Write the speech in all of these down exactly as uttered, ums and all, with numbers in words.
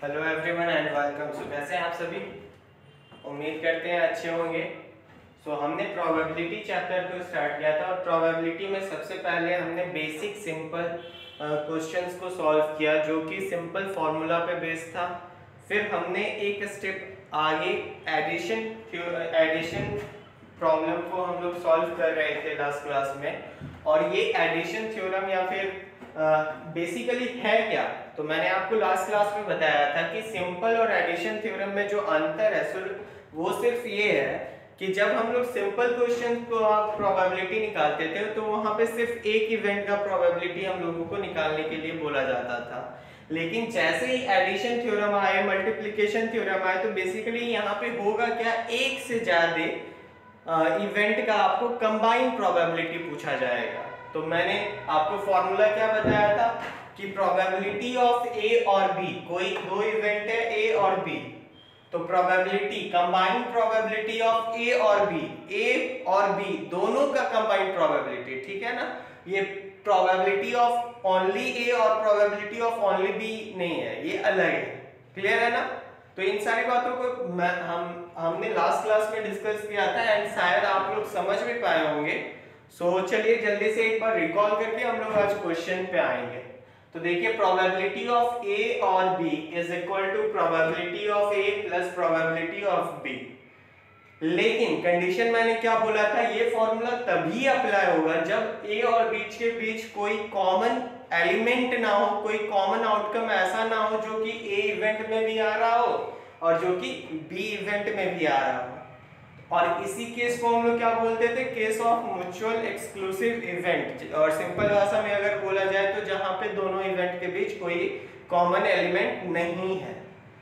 Hello everyone and welcome. So कैसे हैं आप सभी? उम्मीद करते हैं अच्छे होंगे। सो so, हमने प्रोबेबिलिटी चैप्टर को स्टार्ट किया था और प्रोबेबिलिटी में सबसे पहले हमने बेसिक सिंपल क्वेश्चंस को सॉल्व किया जो कि सिंपल फार्मूला पे बेस्ड था। फिर हमने एक स्टेप आगे एडिशन एडिशन प्रॉब्लम को हम लोग सॉल्व कर रहे थे लास्ट क्लास में, और ये एडिशन थ्योरम या फिर बेसिकली uh, है क्या, तो मैंने आपको लास्ट क्लास में बताया था कि सिंपल और एडिशन थ्योरम में जो अंतर है वो सिर्फ ये है कि जब हम लोग सिंपल क्वेश्चन को आप प्रोबेबिलिटी निकालते थे तो वहां पे सिर्फ एक इवेंट का प्रोबेबिलिटी हम लोगों को निकालने के लिए बोला जाता था। लेकिन जैसे ही एडिशन थ्योरम आए, मल्टीप्लिकेशन थ्योरम आए, तो बेसिकली यहाँ पे होगा क्या, एक से ज्यादा इवेंट का आपको कंबाइन प्रोबेबिलिटी पूछा जाएगा। तो मैंने आपको फॉर्मूला क्या बताया था कि प्रोबेबिलिटी ऑफ ए और बी, कोई दो इवेंट है ए और बी, तो probability combine probability of A और बी, ए और बी दोनों का कंबाइन प्रोबेबिलिटी, ठीक है ना। ये प्रोबेबिलिटी ऑफ ओनली ए और प्रोबेबिलिटी ऑफ ओनली बी नहीं है, ये अलग है। क्लियर है ना? तो इन सारी बातों को मैं, हम हमने लास्ट क्लास में डिस्कस किया था एंड शायद आप लोग समझ भी पाए होंगे। सो so, चलिए जल्दी से एक बार रिकॉल करके हम लोग आज क्वेश्चन पे आएंगे। तो देखिए, प्रोबेबिलिटी ऑफ ए और B is equal to probability of A plus probability of B. लेकिन कंडीशन मैंने क्या बोला था, ये फॉर्मूला तभी अप्लाई होगा जब ए और बी के बीच कोई कॉमन एलिमेंट ना हो, कोई कॉमन आउटकम ऐसा ना हो जो कि ए इवेंट में भी आ रहा हो और जो कि बी इवेंट में भी आ रहा हो। और इसी केस को हम लोग क्या बोलते थे, case of mutual exclusive event, और सिंपल भाषा में अगर बोला जाए तो जहां पे दोनों इवेंट के बीच कोई कॉमन एलिमेंट नहीं है।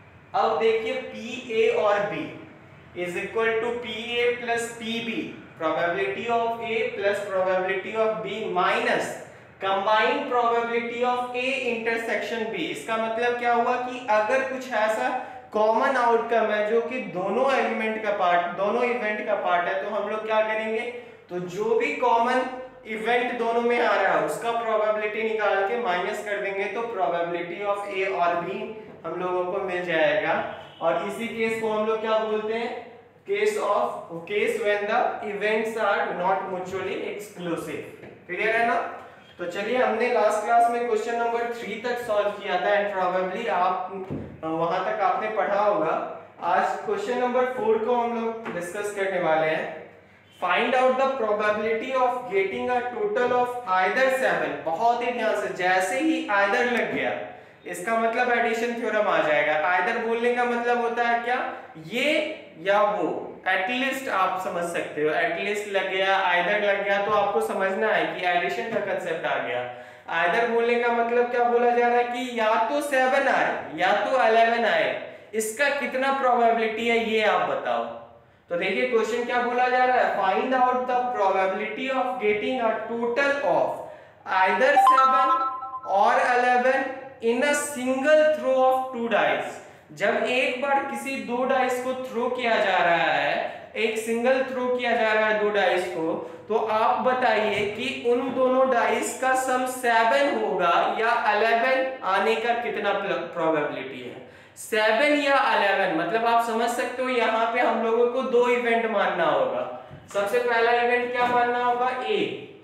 अब देखिए, पी ए और B is equal to P A plus P B, probability of A plus probability of B minus combined probability of A intersection B. इसका मतलब क्या हुआ कि अगर कुछ ऐसा कॉमन आउटकम है जो कि दोनों एलिमेंट का पार्ट, दोनों इवेंट का पार्ट है, तो हम लोग क्या करेंगे, तो जो भी कॉमन इवेंट दोनों में आ रहा है उसका प्रोबेबिलिटी निकाल के माइनस कर देंगे, तो प्रोबेबिलिटी ऑफ ए और बी हम लोगों को मिल जाएगा। और इसी केस को हम लोग क्या बोलते हैं, case of case when the events are not mutually exclusive. Clear है ना? तो चलिए, हमने लास्ट क्लास में क्वेश्चन नंबर थ्री तक सॉल्व किया था एंड प्रोबेबली आप वहां तक आपने पढ़ा होगा। आज क्वेश्चन नंबर फोर को हम लोग डिस्कस करने वाले हैं। Find out the probability of getting a total of either seven. बहुत ही ध्यान से, जैसे ही आइदर लग गया इसका मतलब एडिशन थ्योरम आ जाएगा। आइदर बोलने का मतलब होता है क्या, ये या वो, एटलीस्ट आप समझ सकते हो। एटलीस्ट लग गया, आइदर लग गया, तो आपको समझना है कि एडिशन का कंसेप्ट आ गया। आइदर बोलने का मतलब क्या बोला जा रहा है कि या तो सेवन आए या तो इलेवन आए, इसका कितना प्रोबेबिलिटी है ये आप बताओ। तो देखिए, क्वेश्चन क्या बोला जा रहा है, find out the probability of getting a total of either seven और eleven in a single throw of two dice. जब एक बार किसी दो डाइस को थ्रो किया जा रहा है, एक सिंगल थ्रो किया जा रहा है दो डाइस को, तो आप बताइए कि उन दोनों डाइस का सम सेवन होगा या इलेवन आने का कितना प्रोबेबिलिटी है। सेवन या इलेवन, मतलब आप समझ सकते हो यहाँ पे हम लोगों को दो इवेंट मानना होगा। सबसे पहला इवेंट क्या मानना होगा, ए,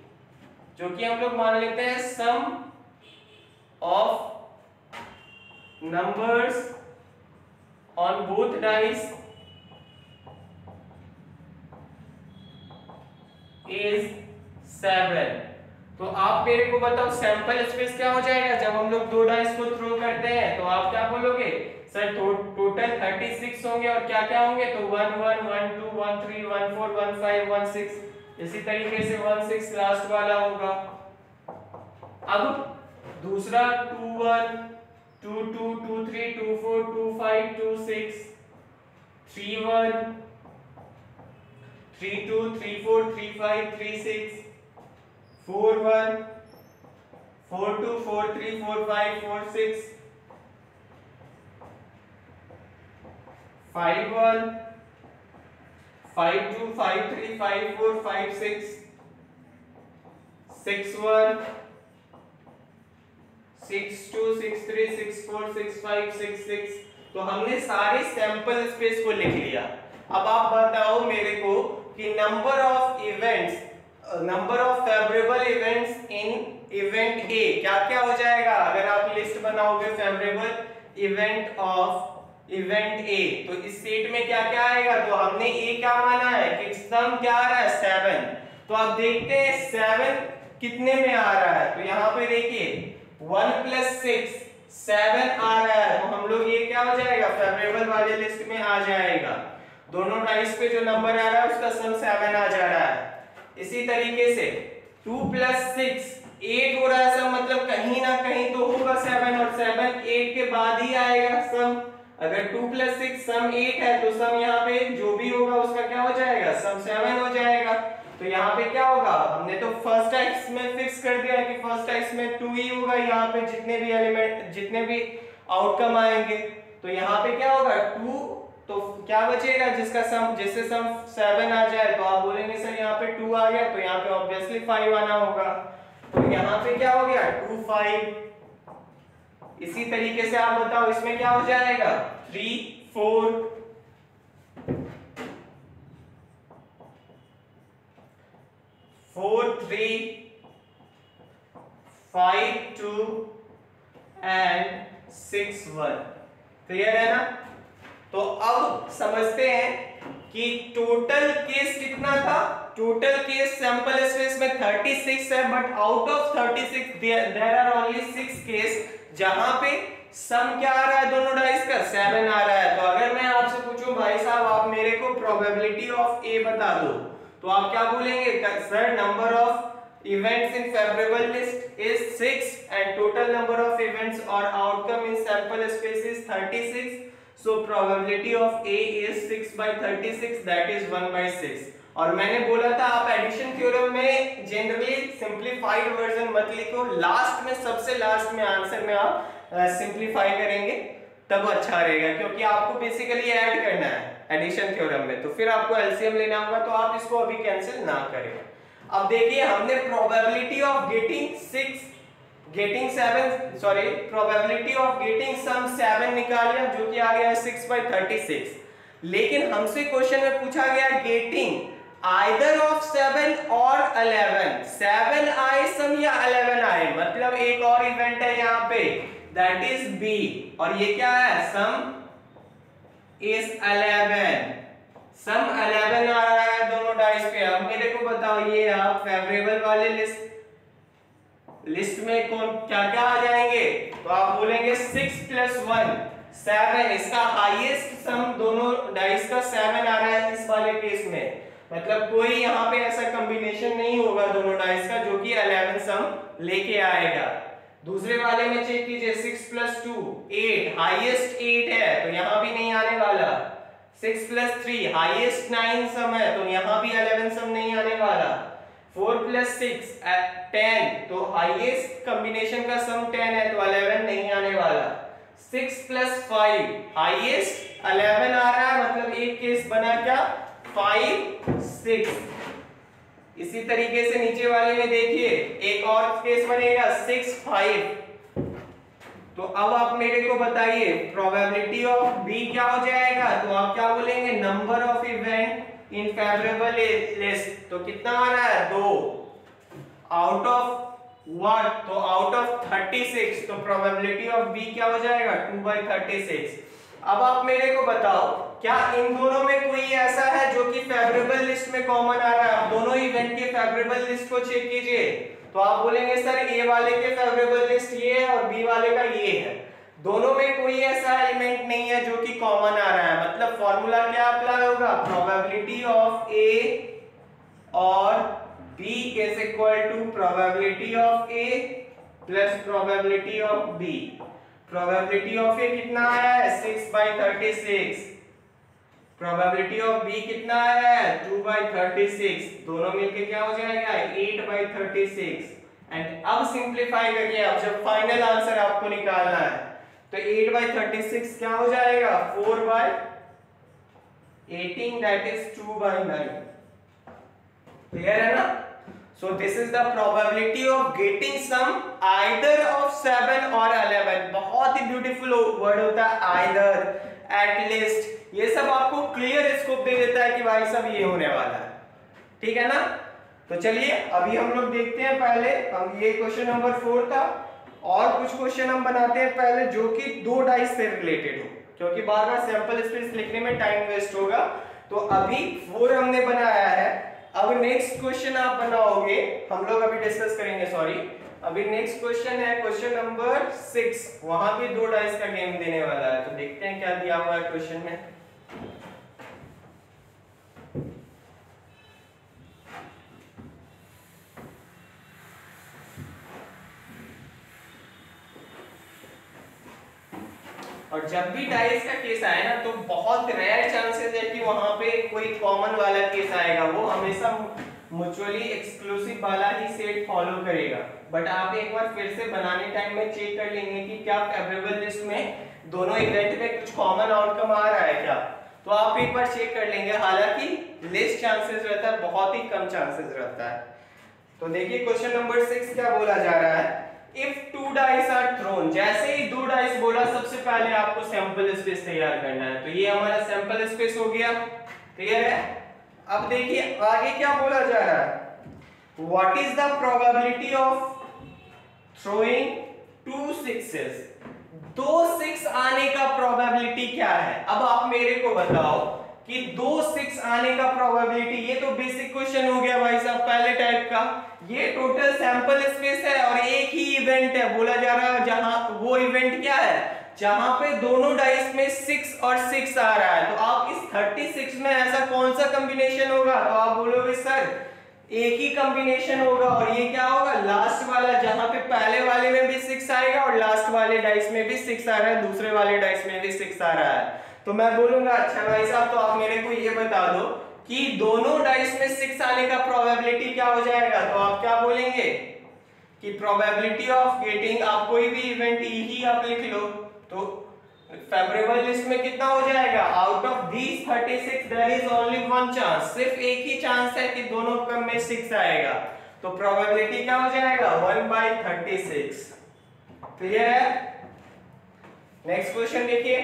जो कि हम लोग मान लेते हैं sum of numbers on both dice is seven। तो आप मेरे को बताओ सैंपल स्पेस क्या हो जाएगा जब हम लोग दो डाइस को थ्रो करते हैं, तो आप क्या बोलोगे, sir to, total thirty six होंगे और क्या क्या होंगे, तो one one one two one three one four one five one six, इसी तरीके से वन सिक्स लास्ट वाला होगा। अब दूसरा two one two two two three two four two five two six, three one three two three four three five three six, four one four two four three four five four six, five one five two five three five four five six, six one six two six three six four six five six six तो हमने सारे sample space को लिख लिया। अब आप बताओ मेरे को कि number of events number of favourable events in event A क्या क्या हो जाएगा अगर आप लिस्ट बनाओगे favourable event of event A, तो इस सेट में क्या क्या आएगा। तो हमने ए क्या माना है कि सम क्या आ रहा है सेवन, तो आप देखते हैं सेवन कितने में आ रहा है। तो यहाँ पे देखिए वन प्लस सिक्स सेवन आ रहा है, तो हम लोग ये क्या हो जाएगा फेवरेबल वाले लिस्ट में आ जाएगा। दोनों डाइस पे जो नंबर आ रहा है उसका सम सेवन आ जा रहा है। इसी तरीके से टू प्लस सिक्स एट हो रहा है सम, मतलब कहीं ना कहीं तो होगा सेवन, और सेवन एट के बाद ही आएगा सम। अगर two plus six sum eight है तो सम यहाँ पे जो भी होगा उसका क्या हो जाएगा सम सेवन हो जाएगा। तो यहाँ पे क्या होगा, हमने तो फर्स्ट एक्स में फिक्स कर दिया कि फर्स्ट एक्स में टू ही होगा, यहाँ पे जितने भी एलिमेंट जितने भी आउटकम आएंगे तो यहाँ पे क्या होगा टू, तो क्या बचेगा जिसका सम जिससे सम सेवन आ जाए, तो आप बोलेंगे सर यहाँ पे टू आ गया, तो यहाँ पे ऑब्वियसली फाइव आना होगा। तो यहाँ पे क्या हो गया टू फाइव। इसी तरीके से आप बताओ इसमें क्या हो जाएगा three four, four three five two and six one. Clear है ना। तो अब समझते हैं कि टोटल केस कितना था। टोटल केस सैंपल स्पेस में थर्टी सिक्स है, but out of thirty six there are only six case जहां पे सम क्या आ रहा है दोनों डाइस का सेवन आ रहा है। तो अगर मैं आपसे पूछूं भाई साहब आप मेरे को प्रोबेबिलिटी ऑफ ए बता दो, तो आप क्या बोलेंगे sir number of events in favourable list is six and total number of events और outcome in sample space is thirty six, so probability of A is six by thirty six that is one by six. और मैंने बोला था आप addition theorem में generally simplified version मत लिखो, last में सबसे लास्ट में आंसर में आप सिंपलीफाई करेंगे तब अच्छा रहेगा, क्योंकि आपको बेसिकली ऐड करना है एडिशन थ्योरम में, तो फिर आपको एलसीएम लेना होगा, तो आप इसको अभी कैंसिल ना करें। अब देखिए हमने probability of getting six getting seven sorry probability of getting sum seven निकाल लिया जो कि आ गया सिक्स बाई थर्टी सिक्स। लेकिन हमसे क्वेश्चन में पूछा गया गेटिंग आइदर ऑफ सेवन और इलेवन, सेवन आए सम या इलेवन आए, मतलब एक और इवेंट है यहाँ पे दैट इज बी, और ये क्या है sum is eleven, sum eleven आ रहा है दोनों डाइस पे। अब मेरे को बताओ ये आप फेवरेबल वाले लिस्ट लिस्ट में कौन क्या क्या आ जाएंगे, तो आप बोलेंगे सिक्स प्लस वन सेवन, इसका हाईएस्ट सम दोनों डाइस का सेवन आ रहा है इस वाले केस में, मतलब कोई यहाँ पे ऐसा कॉम्बिनेशन नहीं होगा दोनों डाइस का जो कि इलेवन सम लेके आएगा। दूसरे वाले में चेक कीजिए six plus two eight, highest eight है तो यहाँ भी नहीं आने वाला। Six plus three highest nine sum है तो यहाँ भी इलेवन सम नहीं आने वाला। फोर प्लस सिक्स टेन, तो हाईएस्ट कॉम्बिनेशन का सम टेन है तो इलेवन नहीं आने वाला। Six plus five highest eleven आ रहा है, मतलब एक केस बना क्या फाइव सिक्स। इसी तरीके से नीचे वाले में देखिए एक और केस बनेगा सिक्स फाइव। तो अब आप मेरे को बताइए प्रोबेबिलिटी ऑफ बी क्या हो जाएगा, तो आप क्या बोलेंगे number of event in favourable list, तो कितना आ रहा है दो, आउट ऑफ वन, तो आउट ऑफ थर्टी सिक्स, तो प्रोबेबिलिटी ऑफ बी क्या हो जाएगा टू बाई थर्टी सिक्स। अब आप मेरे को बताओ क्या इन दोनों में कोई ऐसा है जो कि फेवरेबल लिस्ट में कॉमन आ रहा है। आप दोनों इवेंट के फेवरेबल लिस्ट को चेक कीजिए, तो आप बोलेंगे सर ए वाले के फेवरेबल लिस्ट ये है और बी वाले का ये है, दोनों में कोई ऐसा एलिमेंट नहीं है जो कि कॉमन आ रहा है, मतलब फॉर्मूला क्या अप्लाई होगा प्रोबेबिलिटी ऑफ ए और B is equal to probability of A plus probability of B. Probability of A कितना आया है six by thirty six, probability of B कितना आया है टू बाई थर्टी सिक्स, दोनों मिलके क्या हो जाएगा eight by thirty six. And अब सिंप्लीफाई करिए, अब जब फाइनल आंसर आपको निकालना है तो एट बाई थर्टी सिक्स क्या हो जाएगा four by eighteen that is two by nine. Clear है ना। So this is the probability of getting sum either of seven or eleven. है, बहुत ही ब्यूटीफुल वर्ड होता है आइदर, एटलीस्ट, ये सब आपको क्लियर स्कोप दे देता है कि भाई सब ये होने वाला है, ठीक है ना। तो चलिए अभी हम लोग देखते हैं, पहले हम ये क्वेश्चन नंबर फोर था और कुछ क्वेश्चन हम बनाते हैं पहले जो कि दो डाइस से रिलेटेड हो, क्योंकि बार बार सैंपल स्पेस लिखने में टाइम वेस्ट होगा। तो अभी फोर हमने बनाया है, अब नेक्स्ट क्वेश्चन आप बनाओगे, हम लोग अभी डिस्कस करेंगे, सॉरी अभी नेक्स्ट क्वेश्चन है क्वेश्चन नंबर सिक्स, वहां भी दो डाइस का गेम देने वाला है। तो देखते हैं क्या दिया हुआ है क्वेश्चन में। और जब भी डाइस का केस आए ना तो बहुत रेयर चांसेस है कि वहां पे कोई कॉमन वाला केस आएगा, वो हमेशा म्यूचुअली एक्सक्लूसिव वाला ही सेट फॉलो करेगा। बट आप एक बार फिर से बनाने टाइम में चेक कर लेंगे कि क्या फेवरेबल लिस्ट में दोनों इवेंट में कुछ कॉमन आउटकम आ रहा है क्या, तो आप एक बार चेक कर लेंगे, हालांकि लेस चांसेस रहता है, बहुत ही कम चांसेस रहता है। तो देखिए क्वेश्चन नंबर सिक्स क्या बोला जा रहा है, if two dice are thrown, जैसे ही दो डाइस बोला सबसे पहले आपको सैंपल स्पेस तैयार करना है, तो ये हमारा सैंपल स्पेस हो गया, क्लियर है। अब देखिए आगे क्या बोला जा रहा है, what is the probability of throwing two sixes, दो सिक्स आने का प्रोबेबिलिटी क्या है। अब आप मेरे को बताओ कि दो सिक्स आने का प्रोबेबिलिटी, ये तो बेसिक क्वेश्चन हो गया भाई साहब पहले टाइप का, ये टोटल सैंपल स्पेस है और एक ही इवेंट है, बोला जा रहा है जहां वो इवेंट क्या है जहां पे दोनों डाइस में सिक्स और सिक्स आ रहा है। तो आप इस थर्टी सिक्स में ऐसा कौन सा कॉम्बिनेशन होगा, तो आप बोलोगे सर एक ही कॉम्बिनेशन होगा, और ये क्या होगा लास्ट वाला, जहां पे पहले वाले में भी सिक्स आएगा और लास्ट वाले डाइस में भी सिक्स आ रहा है, दूसरे वाले डाइस में भी सिक्स आ रहा है। तो मैं बोलूंगा अच्छा भाई साहब तो आप मेरे को ये बता दो कि दोनों डाइस में सिक्स आने का प्रोबेबिलिटी क्या हो जाएगा, तो आप क्या बोलेंगे कि प्रोबेबिलिटी ऑफ गेटिंग, आप कोई भी इवेंट ई ही आप लिख लो, तो फेवरेबल लिस्ट में कितना हो जाएगा, out of these thirty six there is only one chance, सिर्फ एक ही चांस है कि दोनों क्रम में सिक्स आएगा, तो प्रोबेबिलिटी क्या हो जाएगा one by thirty six, clear है। नेक्स्ट क्वेश्चन देखिए,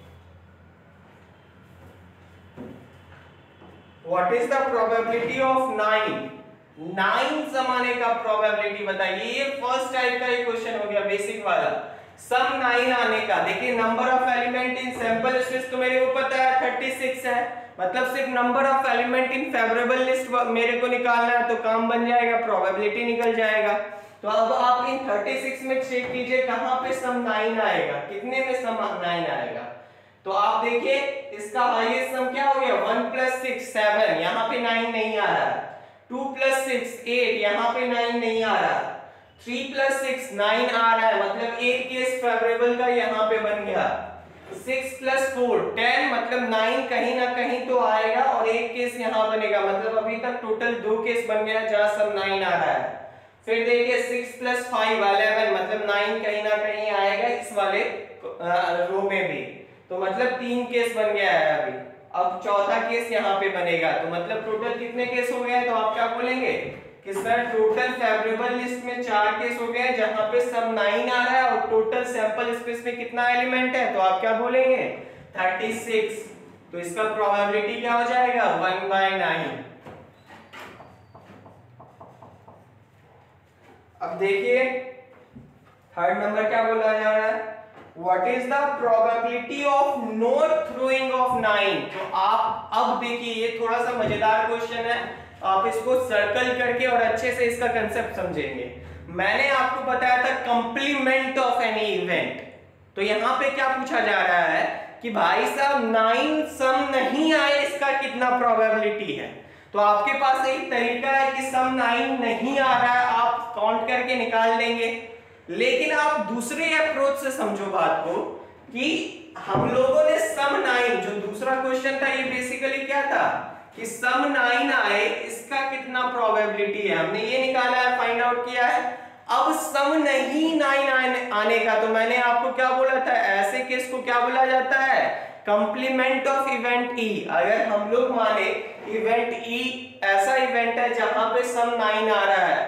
what is the probability of nine, nine समाने का प्रोबेबिलिटी बताइए। ये फर्स्ट टाइप का एक क्वेश्चन हो गया बेसिक वाला, सम नाइन आने का। देखिए number of element in sample space तो मेरे को पता है थर्टी सिक्स है, मतलब सिर्फ number of element in favourable list मेरे को निकालना है, तो काम बन जाएगा, प्रोबेबिलिटी निकल जाएगा। तो अब आप इन थर्टी सिक्स में चेक कीजिए कहां पे सम नाइन आएगा, कितने में सम नाइन आएगा। तो आप देखिए इसका हाईएस्ट सम क्या हो गया, वन प्लस सिक्स सेवन, यहाँ पे नाइन नहीं आ रहा, टू प्लस सिक्स एट, यहाँ पे नाइन नहीं आ रहा, थ्री प्लस सिक्स नाइन आ रहा है, मतलब एक केस फेवरेबल का यहाँ पे बन गया, सिक्स प्लस फोर टेन, मतलब नाइन कहीं ना कहीं तो आएगा और एक केस यहाँ बनेगा, मतलब अभी तक टोटल दो केस बन गया जहां सब नाइन आ रहा है। फिर देखिए सिक्स प्लस फाइव इलेवन, मतलब नाइन कहीं ना कहीं आएगा इस वाले रो में भी, तो मतलब तीन केस बन गया है अभी। अब चौथा केस यहाँ पे बनेगा, तो मतलब टोटल कितने केस हो गए, तो आप क्या बोलेंगे कि सर टोटल फेवरेबल लिस्ट में चार केस हो गए जहां पे सब नाइन आ रहा है और टोटल सैंपल स्पेस में कितना एलिमेंट है, तो आप क्या बोलेंगे थर्टी सिक्स, तो इसका प्रोबेबिलिटी क्या हो जाएगा वन बाय नाइन। अब देखिए थर्ड नंबर क्या बोला जा रहा है, What is the probability of not throwing of nine? तो आप अब देखिए ये थोड़ा सा मजेदार क्वेश्चन है, आप इसको सर्कल करके और अच्छे से इसका कंसेप्ट समझेंगे। मैंने आपको बताया था कंप्लीमेंट ऑफ एनी इवेंट, तो यहाँ पे क्या पूछा जा रहा है कि भाई साहब नाइन सम नहीं आए इसका कितना प्रोबेबिलिटी है। तो आपके पास एक तरीका है कि सम नाइन नहीं आ रहा है, आप काउंट करके निकाल देंगे, लेकिन आप दूसरे अप्रोच से समझो बात को कि हम लोगों ने सम नाइन, जो दूसरा क्वेश्चन था ये बेसिकली क्या था कि सम नाइन आए इसका कितना प्रोबेबिलिटी है, हमने ये निकाला है, फाइंड आउट किया है। अब सम नहीं नाइन आने, आने का, तो मैंने आपको क्या बोला था, ऐसे केस को क्या बोला जाता है कंप्लीमेंट ऑफ इवेंट ई। अगर हम लोग माने इवेंट ई ऐसा इवेंट है जहां पे सम नाइन आ रहा है,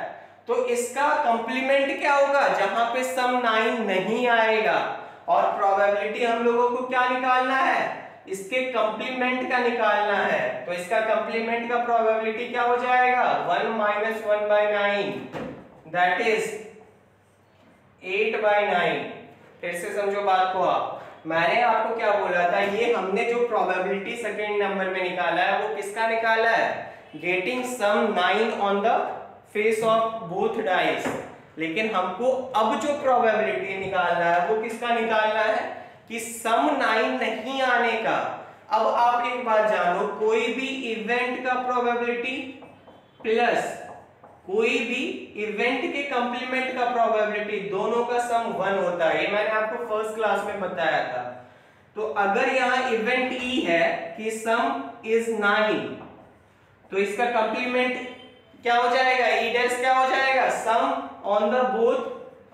तो इसका कंप्लीमेंट क्या होगा, जहां पे सम नाइन नहीं आएगा। और प्रोबेबिलिटी हम लोगों को क्या निकालना है, इसके कंप्लीमेंट का निकालना है। तो इसका कंप्लीमेंट का प्रोबेबिलिटी क्या हो जाएगा, one minus one by nine, that is eight by nine. फिर से समझो बात को आप, मैंने आपको क्या बोला था, ये हमने जो प्रोबेबिलिटी सेकेंड नंबर में निकाला है वो किसका निकाला है, getting sum nine on the face of both dice. लेकिन हमको अब जो प्रोबेबिलिटी निकालना है वो किसका निकालना है, कि सम नाइन नहीं आने का। अब आप एक बात जानो, कोई भी इवेंट का प्रोबेबिलिटी प्लस कोई भी इवेंट के कंप्लीमेंट का प्रोबेबिलिटी, दोनों का सम वन होता है। ये मैंने आपको फर्स्ट क्लास में बताया था। तो अगर यहाँ इवेंट ई है कि सम इज नाइन, तो इसका कंप्लीमेंट क्या हो जाएगा, ई डैश क्या हो जाएगा, sum on the both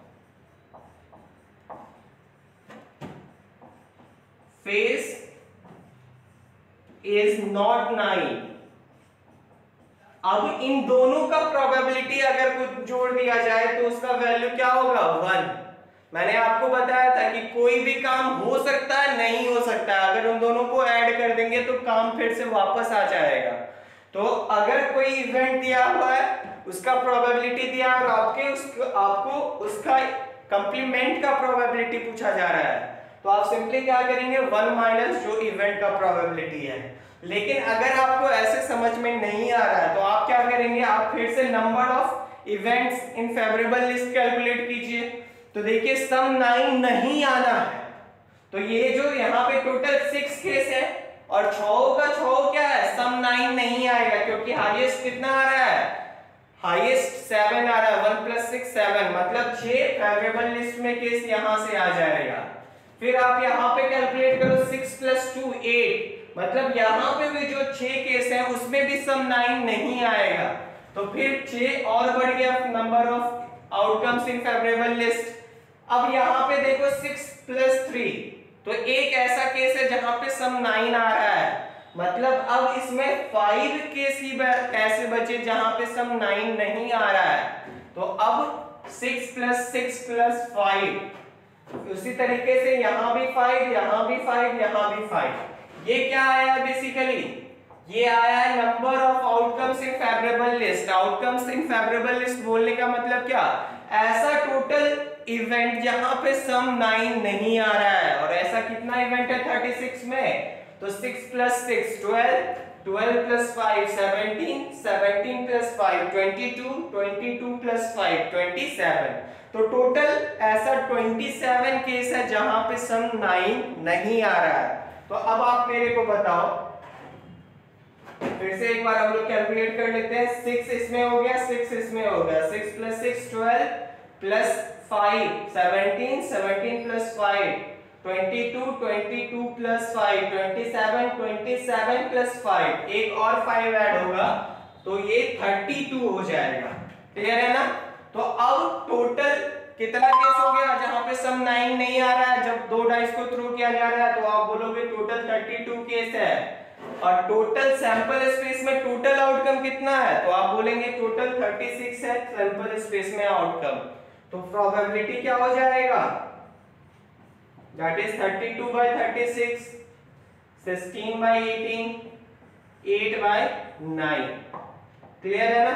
face is not nine. अब इन दोनों का प्रोबेबिलिटी अगर कुछ जोड़ दिया जाए तो उसका वैल्यू क्या होगा, वन। मैंने आपको बताया था कि कोई भी काम हो सकता है, नहीं हो सकता है, अगर उन दोनों को ऐड कर देंगे तो काम फिर से वापस आ जाएगा। तो अगर कोई इवेंट दिया हुआ है, उसका प्रोबेबिलिटी दिया और आपके उसको आपको उसका कंप्लीमेंट का प्रोबेबिलिटी पूछा जा रहा है, तो आप सिंपली क्या करेंगे, वन माइनस जो इवेंट का प्रोबेबिलिटी है। लेकिन अगर आपको ऐसे समझ में नहीं आ रहा है तो आप क्या करेंगे, आप फिर से number of events in favourable list calculate कीजिए। तो देखिए सम नाइन नहीं आना है, तो ये जो यहाँ पे टोटल सिक्स केस है और छह का छह क्या है, सम नाइन नहीं आएगा, क्योंकि हाईएस्ट कितना आ रहा है, हाईएस्ट सेवन आ रहा है, वन प्लस सिक्स सेवन, मतलब छह फेवरेबल लिस्ट में केस यहां से आ जाएगा। फिर आप यहाँ पे कैलकुलेट करो, सिक्स प्लस टू एट, मतलब यहाँ पे भी जो छह केस है उसमें भी सम नाइन नहीं आएगा। तो फिर छह और बढ़ गया number of outcomes in favourable list. अब यहाँ पे देखो सिक्स प्लस थ्री, तो एक ऐसा केस है जहां पे सम नाइन आ रहा है, मतलब अब इसमें फाइव केस ही ऐसे बचे जहां पे सम नाइन नहीं आ रहा है। तो अब six plus six plus five, उसी तरीके से यहां भी फाइव, यहां भी फाइव, यहां भी फाइव। ये क्या आया बेसिकली, ये आया है number of outcomes in favourable list. Outcomes in favourable list बोलने का मतलब क्या, ऐसा टोटल इवेंट जहां पे सम नाइन नहीं आ रहा है। और ऐसा कितना इवेंट है थर्टी सिक्स में, तो six plus six twelve, twelve plus five seventeen, seventeen plus five twenty two, twenty two plus five twenty seven. तो टोटल ऐसा ट्वेंटी सेवन केस है जहां पे सम नाइन नहीं आ रहा है। तो अब आप मेरे को बताओ, फिर से एक बार हम लोग कैलकुलेट कर लेते हैं। सिक्स इसमें हो गया, सिक्स इसमें हो गया, six plus six twelve plus five seventeen, seventeen plus five twenty two, twenty two plus five twenty seven, twenty seven plus five, एक और फाइव ऐड होगा तो ये थर्टी टू हो जाएगा। क्लियर है ना। तो अब टोटल कितना केस हो गया जहां पे सम नाइन नहीं आ रहा है, जब दो डाइस को थ्रो किया जा रहा है तो आप बोलोगे टोटल थर्टी टू केस है। और टोटल सैंपल स्पेस में टोटल आउटकम कितना है, तो आप बोलेंगे टोटल थर्टी सिक्स है सैंपल स्पेस में आउटकम। तो प्रोबेबिलिटी क्या हो जाएगा, that is thirty two by thirty six, sixteen by eighteen, eight by nine. Clear है ना।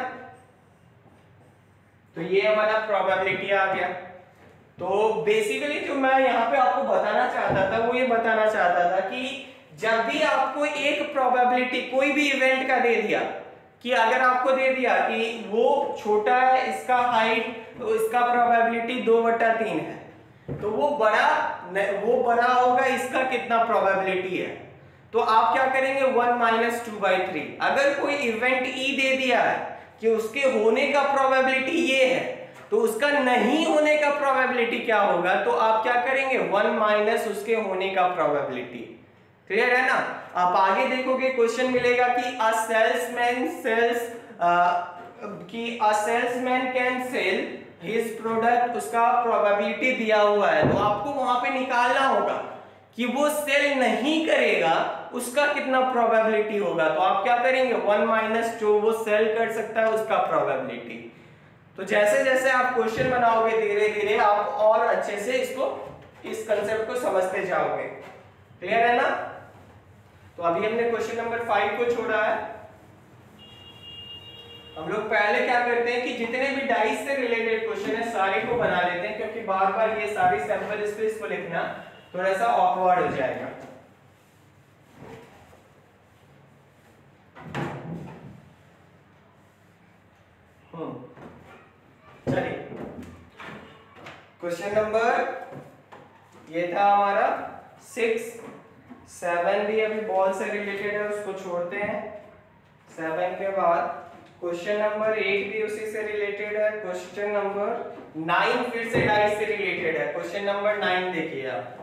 तो ये हमारा प्रोबेबिलिटी आ गया। तो बेसिकली जो मैं यहाँ पे आपको बताना चाहता था वो ये बताना चाहता था कि जब भी आपको एक प्रोबेबिलिटी कोई भी इवेंट का दे दिया, कि अगर आपको दे दिया कि वो छोटा है, इसका हाइट, तो इसका प्रोबेबिलिटी दो बटा तीन है, तो वो बड़ा वो बड़ा होगा, इसका कितना प्रोबेबिलिटी है, तो आप क्या करेंगे, one minus two by three. अगर कोई इवेंट ई दे दिया है कि उसके होने का प्रोबेबिलिटी ये है, तो उसका नहीं होने का प्रोबेबिलिटी क्या होगा, तो आप क्या करेंगे, वन माइनस उसके होने का प्रोबेबिलिटी। क्लियर है ना। आप आगे देखोगे क्वेश्चन मिलेगा कि अ सेल्समैन सेल्स कि a salesman can sell his product, उसका प्रोबेबिलिटी दिया हुआ है, तो आपको वहां पे निकालना होगा कि वो सेल नहीं करेगा उसका कितना प्रोबेबिलिटी होगा। तो आप क्या करेंगे, वन माइनस जो वो सेल कर सकता है उसका प्रोबेबिलिटी। तो जैसे जैसे आप क्वेश्चन बनाओगे धीरे धीरे आप और अच्छे से इसको इस कंसेप्ट को समझते जाओगे। क्लियर है ना? तो अभी हमने क्वेश्चन नंबर फाइव को छोड़ा है। हम लोग पहले क्या करते हैं कि जितने भी डाइस से रिलेटेड क्वेश्चन है सारे को बना लेते हैं, क्योंकि बार बार ये सारी सैंपल स्पेस को लिखना थोड़ा सा ऑकवर्ड हो जाएगा। चलिए क्वेश्चन नंबर ये था हमारा सिक्स। सेवन भी अभी बॉल से रिलेटेड है, उसको छोड़ते हैं। सेवन के बाद क्वेश्चन नंबर एट भी उसी से रिलेटेड है। क्वेश्चन नंबर नाइन फिर से डाइस से रिलेटेड है। क्वेश्चन नंबर नाइन देखिए आप।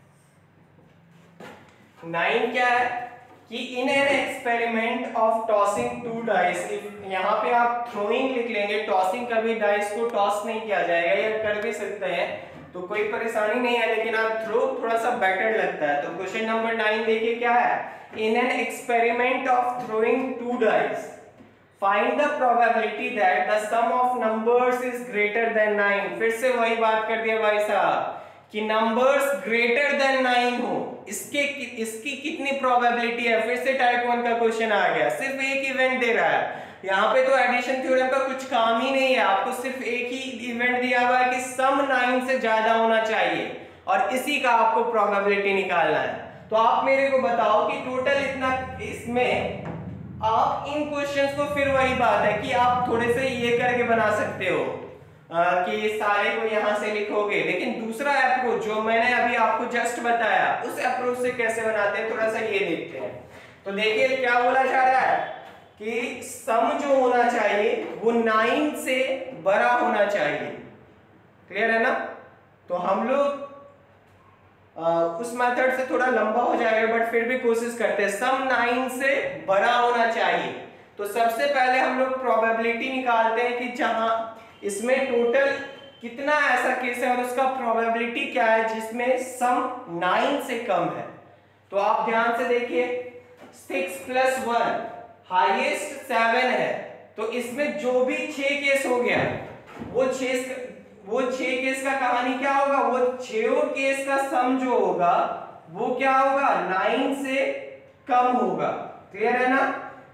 नाइन क्या है कि in an experiment of tossing two dice, यहाँ पे आप थ्रोइंग लिख लेंगे, टॉसिंग कभी डाइस को टॉस नहीं किया जाएगा, या कर भी सकते हैं तो कोई परेशानी नहीं है, लेकिन आप थ्रो थोड़ा सा बेटर लगता है। तो क्वेश्चन नंबर नाइन देखिए क्या है। In an experiment of throwing two dice find the probability that the sum of numbers is greater than nine. फिर से वही बात कर दिया भाई साहब कि नंबर्स ग्रेटर देन नाइन हो, इसके इसकी कितनी प्रोबेबिलिटी है। फिर से टाइप वन का क्वेश्चन आ गया, सिर्फ एक इवेंट दे रहा है। यहाँ पे तो एडिशन थ्योरम का कुछ काम ही नहीं है, आपको सिर्फ एक ही इवेंट दिया हुआ है कि सम नाइन से ज्यादा होना चाहिए और इसी का आपको प्रोबेबिलिटी निकालना है। तो आप मेरे को बताओ कि टोटल इतना, इसमें आप इन क्वेश्चंस को फिर वही बात है कि आप थोड़े से ये करके बना सकते हो आ, कि सारे को यहां से लिखोगे, लेकिन दूसरा अप्रोच जो मैंने अभी आपको जस्ट बताया उस अप्रोच से कैसे बनाते हैं थोड़ा सा ये देखते हैं। तो देखिए क्या बोला जा रहा है कि सम जो होना चाहिए वो नाइन से बड़ा होना चाहिए। क्लियर है ना? तो हम लोग उस मेथड से थोड़ा लंबा हो जाएगा बट फिर भी कोशिश करते हैं। सम नाइन से बड़ा होना चाहिए। तो सबसे पहले हम लोग प्रोबेबिलिटी निकालते हैं कि जहां इसमें टोटल कितना ऐसा केस है और उसका प्रोबेबिलिटी क्या है जिसमें सम नाइन से कम है। तो आप ध्यान से देखिए, six plus one highest seven है, तो इसमें जो भी छह केस हो गया वो छह वो छह केस का कहानी क्या होगा, वो छह केस का सम जो होगा वो क्या होगा, नाइन से कम होगा। क्लियर है ना?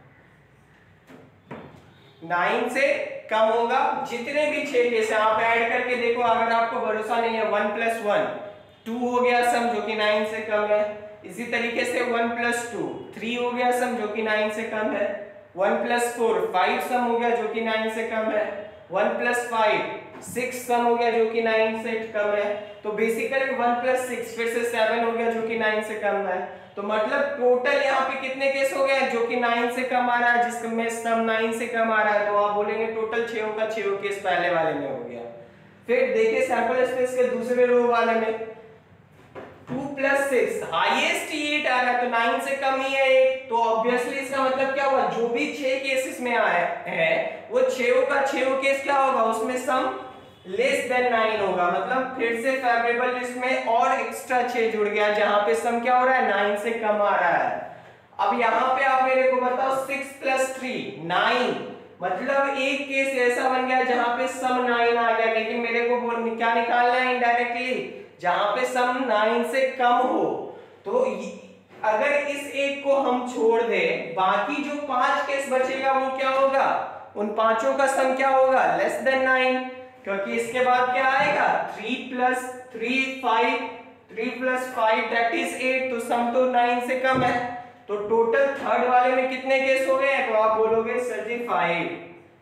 नाइन से कम होगा। जितने भी छह केस है आप ऐड करके देखो, अगर आपको भरोसा नहीं है, वन प्लस वन टू हो गया सम जो कि नाइन से कम है। इसी तरीके से वन प्लस टू थ्री हो गया सम जो कि नाइन से कम है। One plus four five sum हो गया जो कि नाइन से कम है। One plus five six sum हो गया जो कि नाइन से कम है। तो बेसिकली वन प्लस सिक्स फिर से सेवन हो गया जो कि नाइन से कम है। तो मतलब टोटल यहाँ पे कितने केस हो गए जो कि नाइन से कम आ रहा है, जिसमें सम नाइन से कम आ रहा है। तो आप बोलेंगे टोटल छह का छह केस पहले वाले में हो गया। फिर देखिए सैंपल स्पेस के दूसरे रो वाले में two plus six highest eight आ रहा है, तो नाइन से कम ही है एट। तो ऑब्वियसली इसका मतलब क्या हुआ, जो भी छह केसेस में आए हैं वो छह का छह केस क्या होगा, उसमें सम लेस देन नाइन होगा। मतलब फिर से फेवरेबल लिस्ट में और एक्स्ट्रा छह जुड़ गया जहां पे सम क्या हो रहा है, नाइन से कम आ रहा है। अब यहाँ पे आप मेरे को बताओ सिक्स प्लस थ्री नाइन, मतलब एक केस ऐसा बन गया जहां पे सम नाइन आ गया, लेकिन मेरे को क्या निकालना है इनडायरेक्टली, जहां पे सम नाइन से कम हो। तो अगर इस एक को हम छोड़ दें, बाकी जो पांच केस बचेगा वो क्या होगा, उन पांचों का सम क्या होगा, लेस देन नाइन। क्योंकि इसके बाद क्या आएगा, three plus three five, three plus five that is eight, तो सम तो नाइन से कम है। तो टोटल थर्ड वाले में कितने केस हो गए, तो आप बोलोगे सर जी फाइव।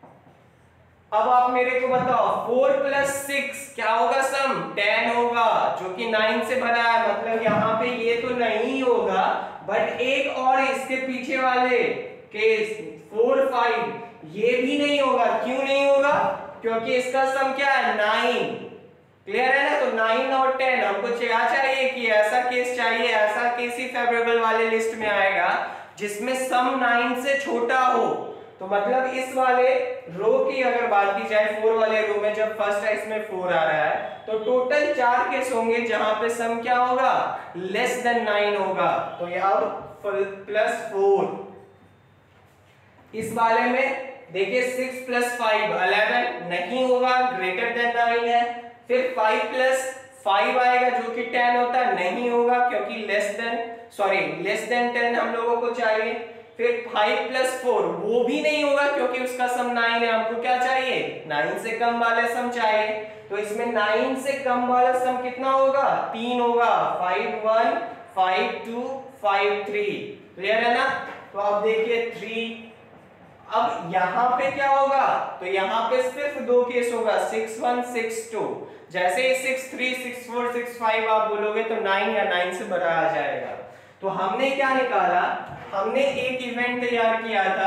अब आप मेरे को बताओ फोर प्लस सिक्स क्या होगा, सम टेन होगा जो कि नाइन से बड़ा है। मतलब यहाँ पे ये तो नहीं होगा, बट एक और इसके पीछे वाले केस फोर फाइव ये भी नहीं होगा। क्यों नहीं होगा, क्योंकि इसका सम क्या है, नाइन। क्लियर है ना? तो नाइन और टेन हमको क्या चाहिए कि ऐसा केस चाहिए, ऐसा केस ही फेवरेबल वाले लिस्ट में आएगा जिसमें सम नाइन से छोटा हो। तो मतलब इस वाले रो की अगर बात की जाए, फोर वाले रो में जब फर्स्ट है इसमें फोर आ रहा है, तो टोटल चार केस होंगे जहां पे सम क्या होगा, लेस देन नाइन होगा। तो यहाँ प्लस फोर, इस वाले में देखिए सिक्स प्लस फाइव इलेवन नहीं होगा, ग्रेटर देन नाइन है। फिर फाइव प्लस फाइव आएगा जो कि टेन होता है, नहीं होगा क्योंकि less than sorry less than ten हम लोगों को चाहिए। फिर फाइव प्लस फोर वो भी नहीं होगा क्योंकि उसका सम नाइन है, हमको क्या चाहिए, नाइन से कम वाला सम चाहिए। तो इसमें नाइन से कम वाला सम कितना होगा, तीन होगा, five one five two five three, clear है ना। तो अब देखिए थ्री, अब यहां पे क्या होगा, तो यहां पे सिर्फ दो केस होगा, सिक्स वन सिक्स टू। जैसे ही six three six four six five आप बोलोगे तो नाइन या नाइन से बड़ा आ जाएगा। तो हमने क्या निकाला, हमने एक इवेंट तैयार किया था,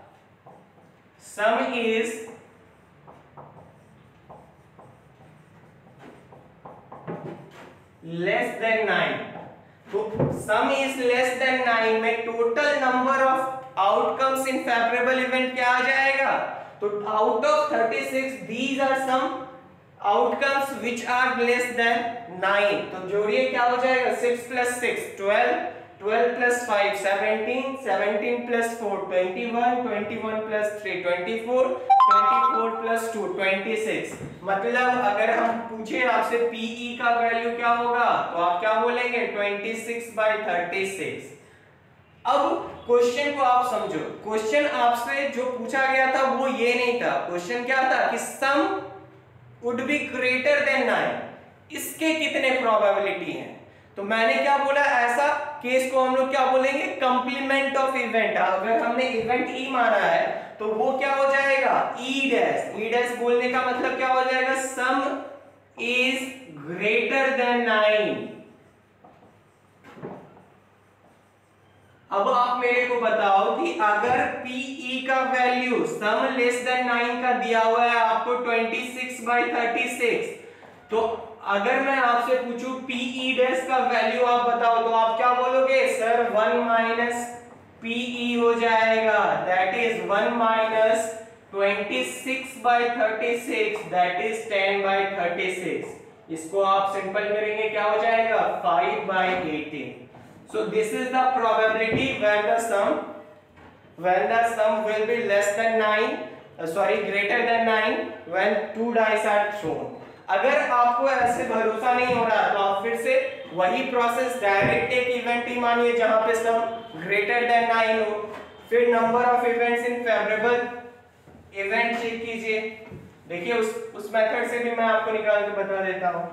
sum is less than nine. तो sum is less than nine में total number of outcomes in favourable event क्या आ जाएगा, तो out of thirty six these are some outcomes which are less than nine. तो जोड़िए क्या हो जाएगा, six plus six twelve, twelve plus five seventeen, seventeen plus four twenty one, twenty one plus three twenty four, twenty four plus two twenty six. मतलब अगर हम पूछे आपसे पीई का वैल्यू क्या होगा तो आप क्या बोलेंगे, twenty six by thirty six. अब क्वेश्चन को आप समझो, क्वेश्चन आपसे जो पूछा गया था वो ये नहीं था, क्वेश्चन क्या था कि sum would be greater than nine, इसके कितने प्रोबेबिलिटी हैं। तो मैंने क्या बोला, ऐसा केस को हम लोग क्या बोलेंगे, कंप्लीमेंट ऑफ इवेंट। अगर हमने इवेंट ई माना है तो वो क्या हो जाएगा, ई डैश। ई डैश बोलने का मतलब क्या हो जाएगा, sum is greater than nine. अब आप मेरे को बताओ कि अगर पीई का value sum less than nine का दिया हुआ है आपको twenty six by thirty six, तो अगर मैं आपसे पूछूं पीई डैश का वैल्यू आप बताओ तो आप क्या बोलोगे, सर वन माइनस पीई हो जाएगा, that is one minus twenty six by thirty six, that is ten by thirty six. इसको आप सिंपल करेंगे क्या हो जाएगा, five by eighteen. So this is the probability when the sum when the sum will be less than nine, uh, sorry greater than nine when two dice are thrown. अगर आपको ऐसे भरोसा नहीं हो रहा तो आप फिर से वही प्रोसेस डायरेक्ट एक इवेंट ही मानिए जहां पे सम ग्रेटर देन नाइन हो, फिर number of events in favourable event check कीजिए। देखिए उस उस मेथड से भी मैं आपको निकाल के बता देता हूं।